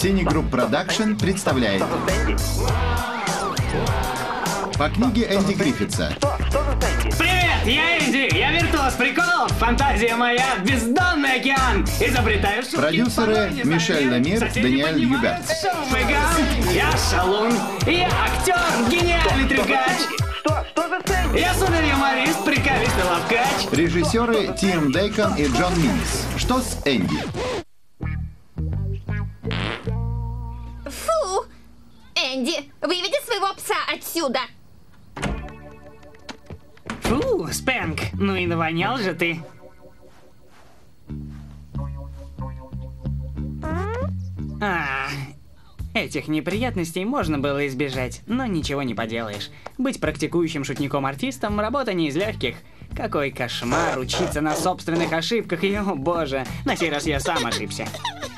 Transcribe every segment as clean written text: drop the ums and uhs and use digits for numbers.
Cinegroup Production представляет по книге Энди Гриффитса. Привет, я Энди, я виртуоз приколов, фантазия моя, бездонный океан, изобретаю шутки. Продюсеры Мишель Ламир, Даниэль Юберт. Я шалун, я актер, гениальный трюкач. Я супер-юморист, приколистый ловкач. Режиссеры Тим Дейкон и Джон Минкс. Что с Энди? Фу! Энди, выведи своего пса отсюда! Фу, Спэнк, ну и навонял же ты. Этих неприятностей можно было избежать, но ничего не поделаешь. Быть практикующим шутником-артистом – работа не из легких. Какой кошмар учиться на собственных ошибках, и, о боже, на сей раз я сам ошибся.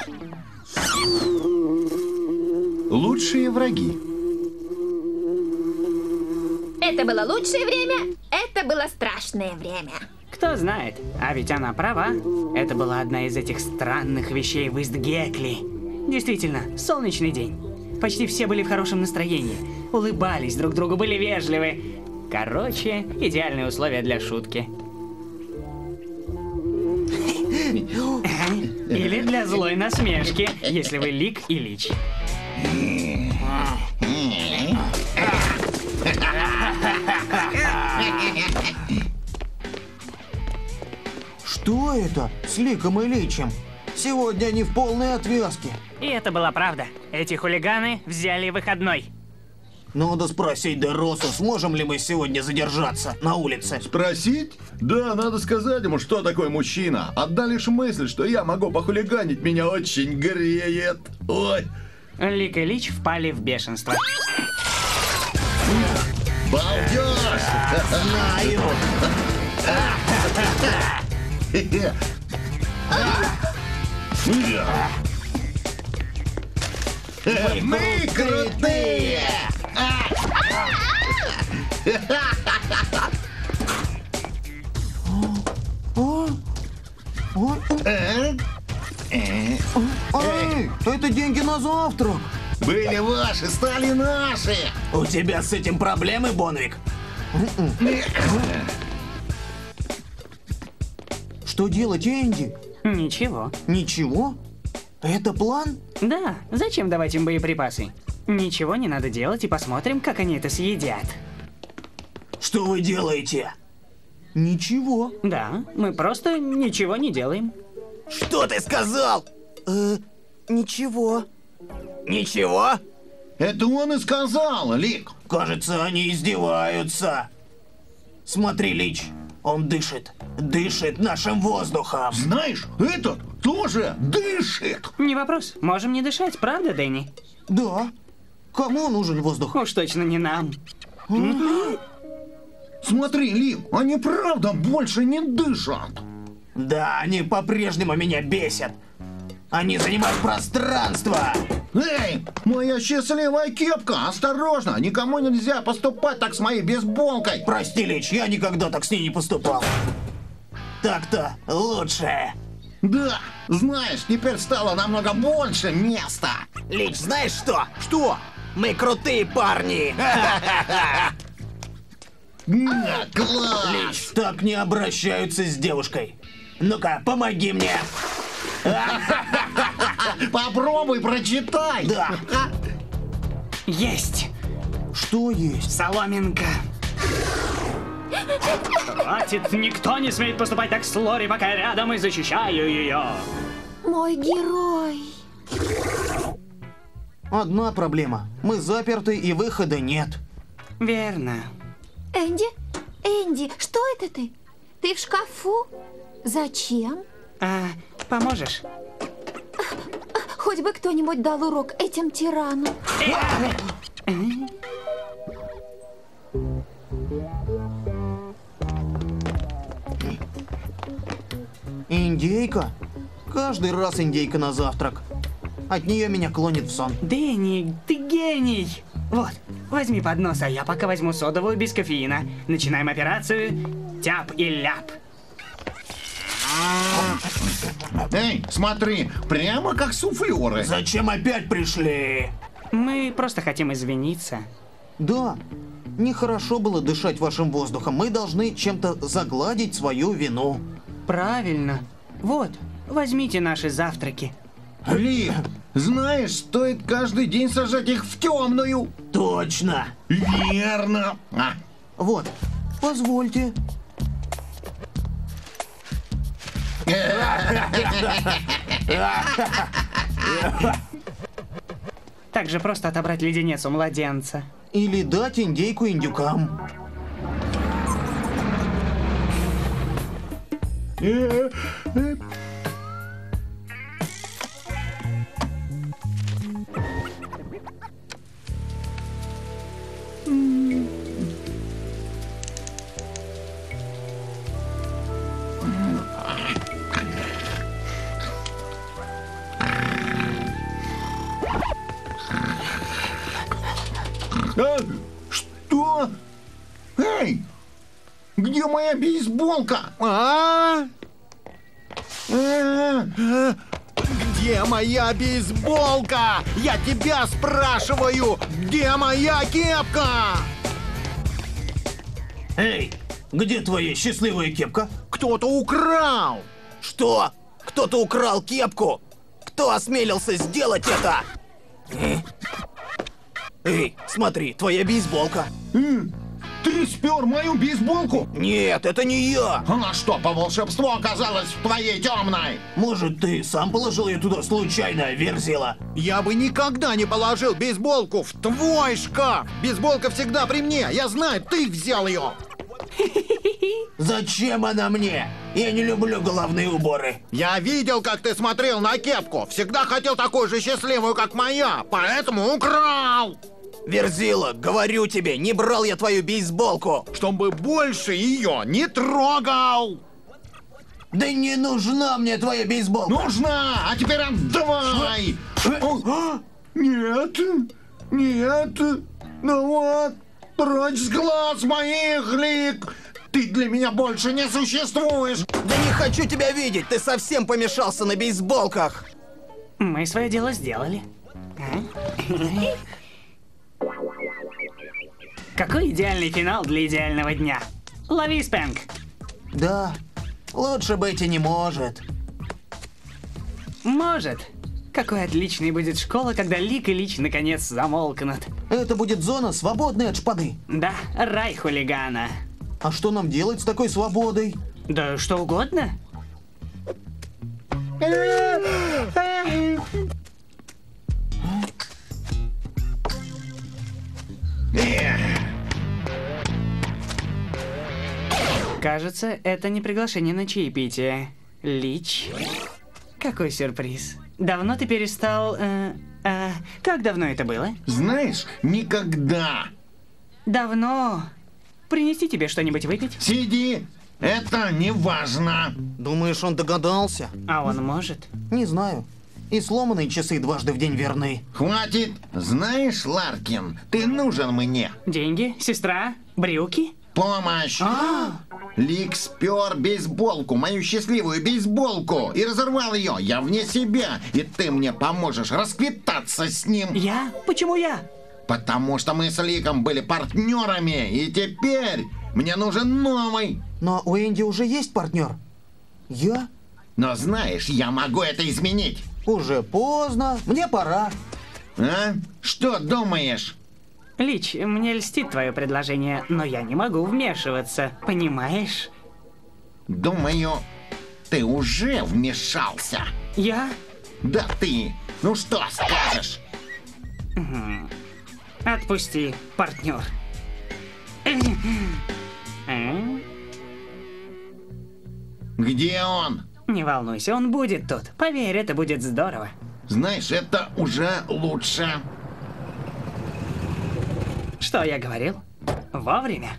Лучшие враги. Это было лучшее время, это было страшное время. Кто знает, а ведь она права. Это была одна из этих странных вещей в Ист-Гекли. Действительно, солнечный день. Почти все были в хорошем настроении. Улыбались друг другу, были вежливы. Короче, идеальные условия для шутки. Или для злой насмешки, если вы Лик и Лич. Что это с Ликом и Личем? Сегодня они в полной отвязке. И это была правда. Эти хулиганы взяли выходной. Надо спросить Дероса, сможем ли мы сегодня задержаться на улице. Спросить? Да, надо сказать ему, что такое мужчина. Одна лишь мысль, что я могу похулиганить, меня очень греет. Ой. Лик и Лич впали в бешенство. Балдеж! Знаю. Мы крутые! Эй, это деньги на завтрак. Были ваши, стали наши! У тебя с этим проблемы, Бонвик? Что делать, Энди? Ничего. Ничего? Это план? Да, зачем давать им боеприпасы? Ничего не надо делать и посмотрим, как они это съедят. Что вы делаете? Ничего. Да, мы просто ничего не делаем. Что ты сказал? Ничего. Ничего? Это он и сказал, Лик. Кажется, они издеваются. Смотри, Лич, он дышит. Дышит нашим воздухом. Знаешь, этот тоже дышит. Не вопрос, можем не дышать, правда, Дэнни? Да. Кому нужен воздух? Уж точно не нам. Смотри, Лик, они правда больше не дышат. Да, они по-прежнему меня бесят. Они занимают пространство. Эй, моя счастливая кепка, осторожно, никому нельзя поступать так с моей бейсболкой. Прости, Лич, я никогда так с ней не поступал. Так-то лучше. Да, знаешь, теперь стало намного больше места. Лич, знаешь что? Что? Мы крутые парни. Класс! Лич, так не обращаются с девушкой. Ну-ка, помоги мне. Попробуй, прочитай. Да. Есть! Что есть? Соломинка. Хватит, никто не смеет поступать так с Лори, пока я рядом и защищаю ее. Мой герой. Одна проблема. Мы заперты и выхода нет. Верно. Энди? Энди, что это ты? Ты в шкафу? Зачем? Поможешь? Хоть бы кто-нибудь дал урок этим тиранам. Индейка? Каждый раз индейка на завтрак. От нее меня клонит в сон. Дэнни, ты гений! Вот, возьми поднос, а я пока возьму содовую без кофеина. Начинаем операцию «Тяп и ляп». Эй, смотри, прямо как суфлеры. Зачем опять пришли? Мы просто хотим извиниться. Да, нехорошо было дышать вашим воздухом. Мы должны чем-то загладить свою вину. Правильно. Вот, возьмите наши завтраки. Ли, знаешь, стоит каждый день сажать их в темную. Точно. Верно. Вот, позвольте. Так же просто отобрать леденец у младенца. Или дать индейку индюкам. Что? Эй, где моя бейсболка? Где моя бейсболка? Я тебя спрашиваю, где моя кепка? Эй, где твоя счастливая кепка? Кто-то украл. Что? Кто-то украл кепку? Кто осмелился сделать это? Эй, смотри, твоя бейсболка. Ты спер мою бейсболку? Нет, это не я. Она что, по волшебству оказалась в твоей темной? Может, ты сам положил ее туда случайно, Верзила? Я бы никогда не положил бейсболку в твой шкаф. Бейсболка всегда при мне. Я знаю, ты взял ее. Зачем она мне? Я не люблю головные уборы. Я видел, как ты смотрел на кепку. Всегда хотел такую же счастливую, как моя. Поэтому украл. Верзила, говорю тебе, не брал я твою бейсболку. Чтобы больше ее не трогал. Да не нужна мне твоя бейсболка. Нужна! А теперь отдавай! Нет, нет, ну вот, прочь с глаз моих, Лик! Ты для меня больше не существуешь! Да не хочу тебя видеть, ты совсем помешался на бейсболках. Мы свое дело сделали. Какой идеальный финал для идеального дня. Лови, Спэнк. Да, лучше быть и не может. Может. Какой отличной будет школа, когда Лик и Лич наконец замолкнут. Это будет зона, свободная от шпаны. Да, рай хулигана. А что нам делать с такой свободой? Да что угодно. Кажется, это не приглашение на чаепитие. Лич. Какой сюрприз. Давно ты перестал... как давно это было? Знаешь, никогда. Давно. Принести тебе что-нибудь выпить? Сиди, это не важно. Думаешь, он догадался? А он может. Не знаю. И сломанные часы дважды в день верны. Хватит. Знаешь, Ларкин, ты нужен мне. Деньги? Сестра? Брюки? Помощь. Лик спер бейсболку, мою счастливую бейсболку, и разорвал ее. Я вне себя, и ты мне поможешь расквитаться с ним. Я? Почему я? Потому что мы с Ликом были партнерами, и теперь мне нужен новый. Но у Энди уже есть партнер. Я? Но знаешь, я могу это изменить. Уже поздно, мне пора. А? Что думаешь? Лич, мне льстит твое предложение, но я не могу вмешиваться, понимаешь? Думаю, ты уже вмешался. Я? Да ты. Ну что скажешь? Отпусти, партнер. Где он? Не волнуйся, он будет тут. Поверь, это будет здорово. Знаешь, это уже лучше. Что я говорил? Вовремя.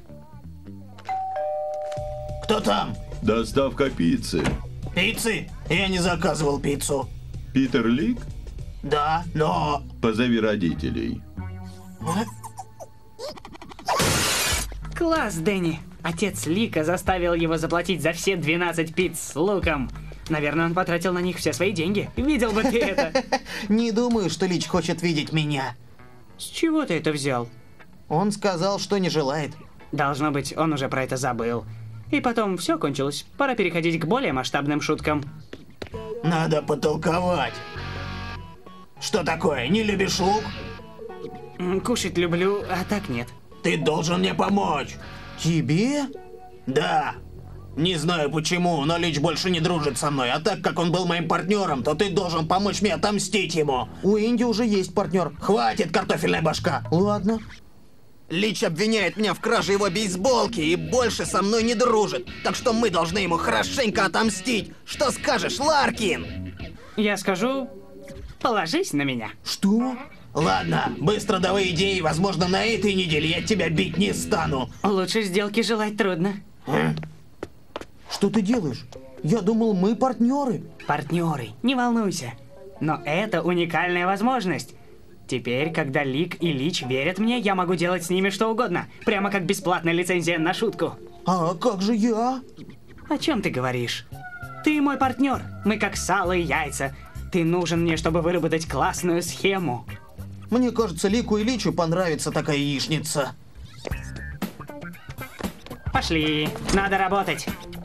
Кто там? Доставка пиццы. Пиццы? Я не заказывал пиццу. Питер Лик? Да, но... Позови родителей. Класс, Дэнни. Отец Лика заставил его заплатить за все 12 пиц с луком. Наверное, он потратил на них все свои деньги. Видел бы ты это. Не думаю, что Лич хочет видеть меня. С чего ты это взял? Он сказал, что не желает. Должно быть, он уже про это забыл. И потом все кончилось. Пора переходить к более масштабным шуткам. Надо потолковать. Что такое, не любишь лук? Кушать люблю, а так нет. Ты должен мне помочь. Тебе? Да. Не знаю почему, но Лич больше не дружит со мной. А так как он был моим партнером, то ты должен помочь мне отомстить ему. У Инди уже есть партнер. Хватит, картофельная башка. Ладно. Лич обвиняет меня в краже его бейсболки и больше со мной не дружит. Так что мы должны ему хорошенько отомстить. Что скажешь, Ларкин? Я скажу, положись на меня. Что? Ладно, быстро давай идеи. Возможно, на этой неделе я тебя бить не стану. Лучше сделки желать трудно. Что ты делаешь? Я думал, мы партнеры. Партнеры, не волнуйся. Но это уникальная возможность. Теперь, когда Лик и Лич верят мне, я могу делать с ними что угодно. Прямо как бесплатная лицензия на шутку. А как же я? О чем ты говоришь? Ты мой партнер. Мы как сало и яйца. Ты нужен мне, чтобы выработать классную схему. Мне кажется, Лику и Личу понравится такая яичница. Пошли, надо работать.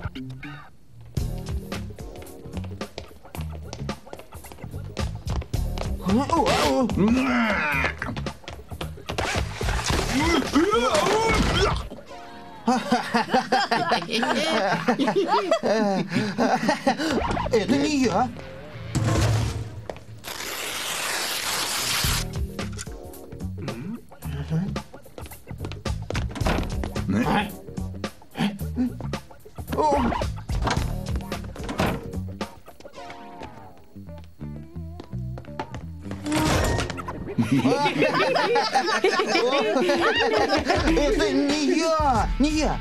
Это не я. Это не я! Не я!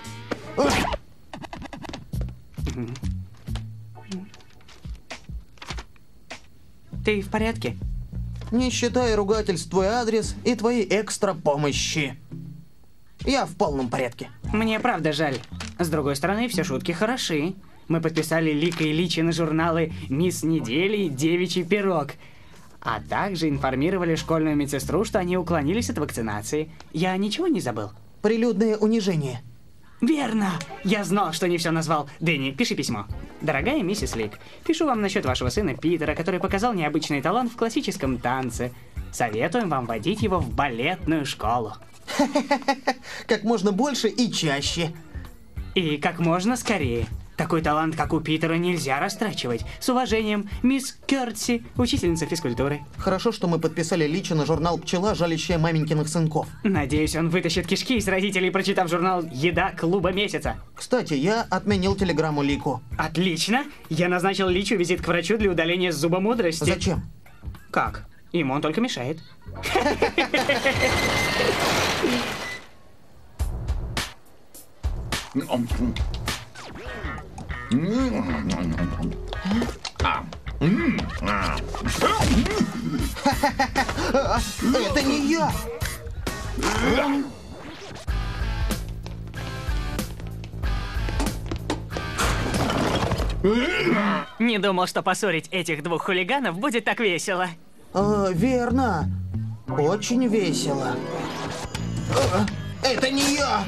Ты в порядке? Не считая ругательств твой адрес и твоей экстра помощи. Я в полном порядке. Мне правда жаль. С другой стороны, все шутки хороши. Мы подписали Лика и Личи на журналы «Мисс Недели» и «Девичий пирог». А также информировали школьную медсестру, что они уклонились от вакцинации. Я ничего не забыл? Прилюдное унижение. Верно! Я знал, что не все назвал. Дэнни, пиши письмо. Дорогая миссис Лик, пишу вам насчет вашего сына Питера, который показал необычный талант в классическом танце. Советуем вам водить его в балетную школу. Как можно больше и чаще. И как можно скорее. Такой талант, как у Питера, нельзя растрачивать. С уважением, мисс Кёртси, учительница физкультуры. Хорошо, что мы подписали Лича на журнал «Пчела, жалящая маменькиных сынков». Надеюсь, он вытащит кишки из родителей, прочитав журнал «Еда клуба месяца». Кстати, я отменил телеграмму Лику. Отлично! Я назначил Личу визит к врачу для удаления зуба мудрости. Зачем? Как? Ему он только мешает. Это не я! Не думал, что поссорить этих двух хулиганов будет так весело. Верно. Очень весело. Это не я!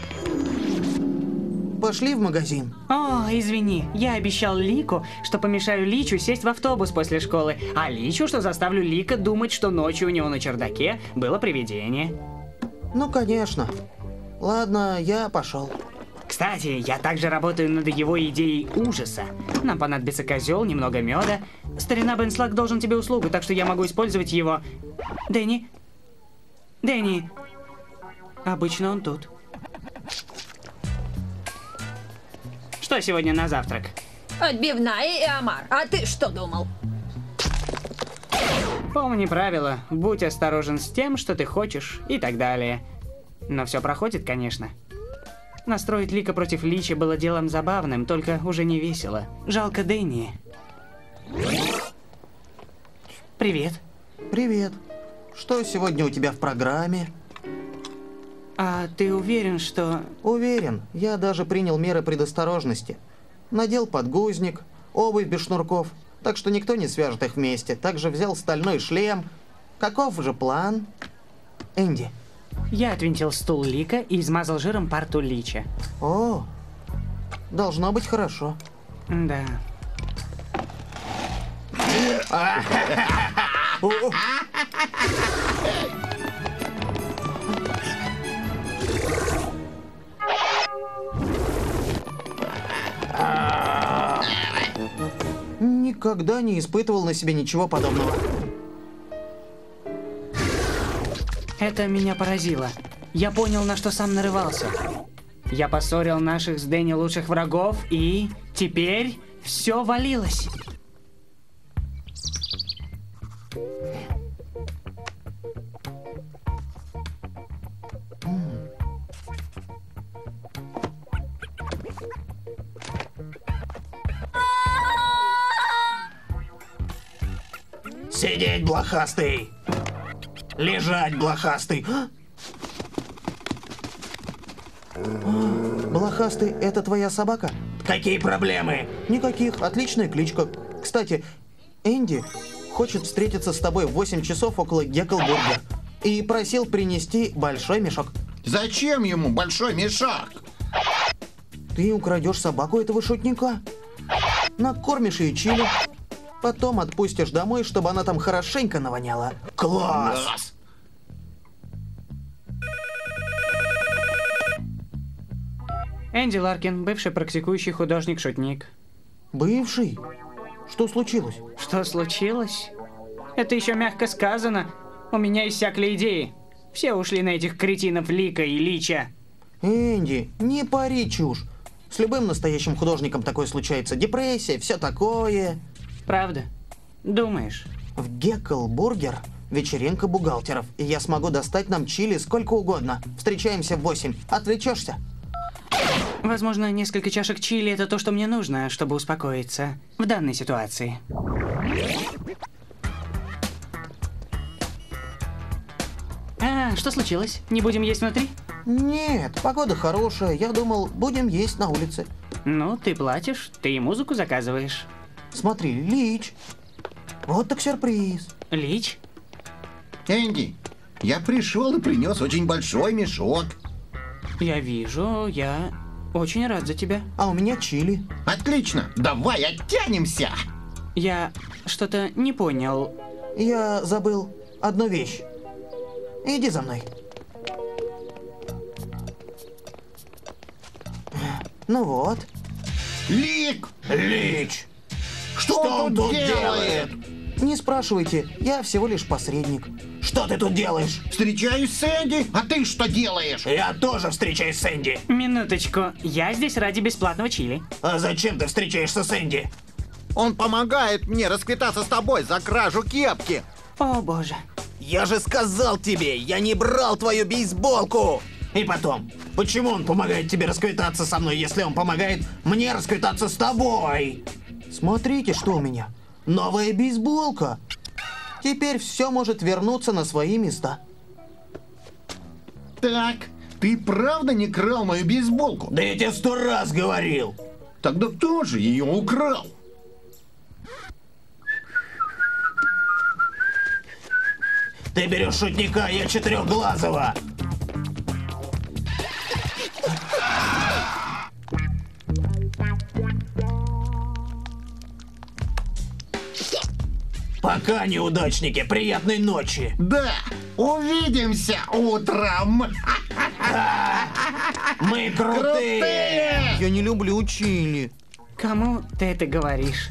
Пошли в магазин. О, извини, я обещал Лику, что помешаю Личу сесть в автобус после школы, а Личу, что заставлю Лика думать, что ночью у него на чердаке было привидение. Ну, конечно. Ладно, я пошел. Кстати, я также работаю над его идеей ужаса. Нам понадобится козел, немного меда. Старина Бенслак должен тебе услугу, так что я могу использовать его. Дэнни? Дэнни? Обычно он тут. Что сегодня на завтрак? Отбивная и омар. А ты что думал? Помни правила. Будь осторожен с тем, что ты хочешь, и так далее. Но все проходит, конечно. Настроить Лика против Лича было делом забавным, только уже не весело. Жалко Дэнни. Привет. Привет. Что сегодня у тебя в программе? А ты уверен, что... Уверен, я даже принял меры предосторожности. Надел подгузник, обувь без шнурков, так что никто не свяжет их вместе. Также взял стальной шлем. Каков же план? Энди. Я отвинтил стул Лика и измазал жиром парту Лича. О, должно быть хорошо. Да. Никогда не испытывал на себе ничего подобного. Это меня поразило. Я понял, на что сам нарывался. Я поссорил наших с Дэнни лучших врагов, и теперь все валилось. Сидеть, блохастый! Лежать, блохастый! Блохастый, это твоя собака? Какие проблемы? Никаких, отличная кличка. Кстати, Энди хочет встретиться с тобой в 8 часов около Гекклбурга. И просил принести большой мешок. Зачем ему большой мешок? Ты украдешь собаку этого шутника, накормишь ее чили, потом отпустишь домой, чтобы она там хорошенько навоняла. Класс! Энди Ларкин, бывший практикующий художник-шутник. Бывший? Что случилось? Что случилось? Это еще мягко сказано. У меня иссякли идеи. Все ушли на этих кретинов Лика и Лича. Энди, не пари чушь. С любым настоящим художником такое случается. Депрессия, все такое. Правда? Думаешь? В Гекклбургер вечеринка бухгалтеров, и я смогу достать нам чили сколько угодно. Встречаемся в 8. Отвлечешься? Возможно, несколько чашек чили – это то, что мне нужно, чтобы успокоиться в данной ситуации. Что случилось? Не будем есть внутри? Нет, погода хорошая. Я думал, будем есть на улице. Ну, ты платишь, ты и музыку заказываешь. Смотри, Лич. Вот так сюрприз. Лич? Энди, я пришел и принес очень большой мешок. Я вижу, я очень рад за тебя. А у меня чили. Отлично, давай оттянемся. Я что-то не понял. Я забыл одну вещь. Иди за мной. Ну вот. Лик! Лич! Что он тут делает? Не спрашивайте, я всего лишь посредник. Что ты тут делаешь? Встречаюсь с Энди, а ты что делаешь? Я тоже встречаюсь с Энди. Минуточку, я здесь ради бесплатного чили. А зачем ты встречаешься с Энди? Он помогает мне расквитаться с тобой за кражу кепки. О боже. Я же сказал тебе, я не брал твою бейсболку. И потом, почему он помогает тебе расквитаться со мной, если он помогает мне расквитаться с тобой? Смотрите, что у меня. Новая бейсболка. Теперь все может вернуться на свои места. Так, ты правда не крал мою бейсболку? Да я тебе 100 раз говорил. Тогда кто же ее украл? Ты берешь шутника, я четырехглазого. Пока, неудачники, приятной ночи. Да, увидимся утром. Мы крутые. Я не люблю чили. Кому ты это говоришь?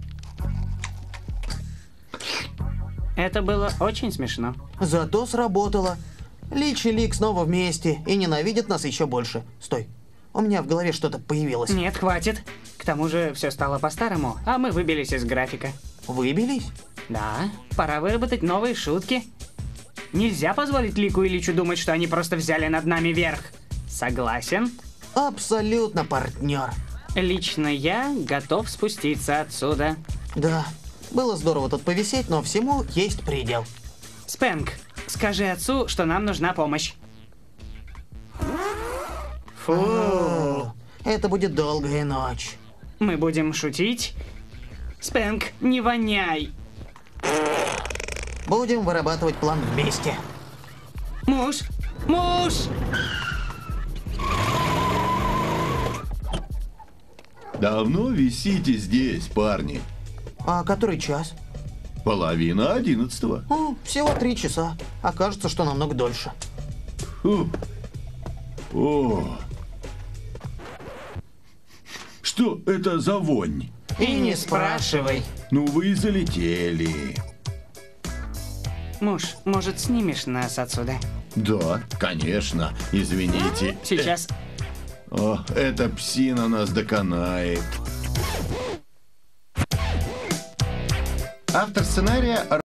Это было очень смешно. Зато сработало. Лич и Лик снова вместе и ненавидят нас еще больше. Стой, у меня в голове что-то появилось. Нет, хватит. К тому же все стало по-старому, а мы выбились из графика. Выбились? Да, пора выработать новые шутки. Нельзя позволить Лику и Личу думать, что они просто взяли над нами верх. Согласен? Абсолютно, партнер. Лично я готов спуститься отсюда. Да, было здорово тут повисеть, но всему есть предел. Спэнк, скажи отцу, что нам нужна помощь. Фу. Это будет долгая ночь. Мы будем шутить Спэнк, не воняй. Будем вырабатывать план вместе. Муж! Муж! Давно висите здесь, парни? А который час? 10:30. Всего 3 часа. А кажется, что намного дольше. Фу. О. Что это за вонь? И не спрашивай. Ну вы и залетели. Муж, может, снимешь нас отсюда? Да, конечно. Извините. Сейчас. О, эта псина нас доконает. Автор сценария